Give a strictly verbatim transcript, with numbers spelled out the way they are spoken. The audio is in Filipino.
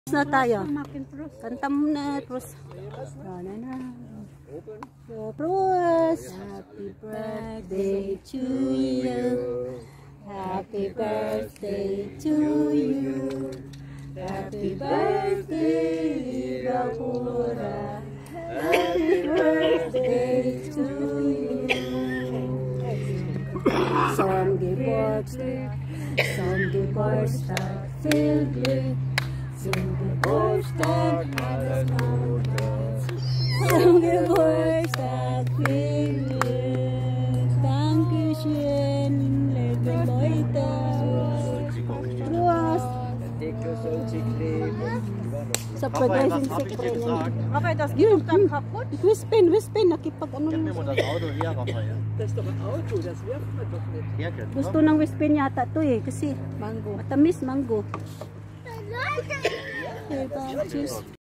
Na tayo. Kanta mo na, Bruce. Na na. So, Bruce. Happy birthday to you. Happy birthday to you. Happy birthday, Gapura. Happy birthday to you. Som Geburtstag, som Geburtstag, viel Glück. Zum Geburtstag alles Gute. Zum Geburtstag viel Glück. Dankeschön, liebe Leute. Prost. Sa Pagkain Sekretariat. Raphael, das geht dann kaputt. Wispin, Wispin, nakipag ano. Gib mir mal das Auto hier, Raphael. Das ist doch ein Auto, das wirft man doch nicht. Hier, Gusto ng Wispin yata to eh, kasi mango. Matamis mango. Cheers.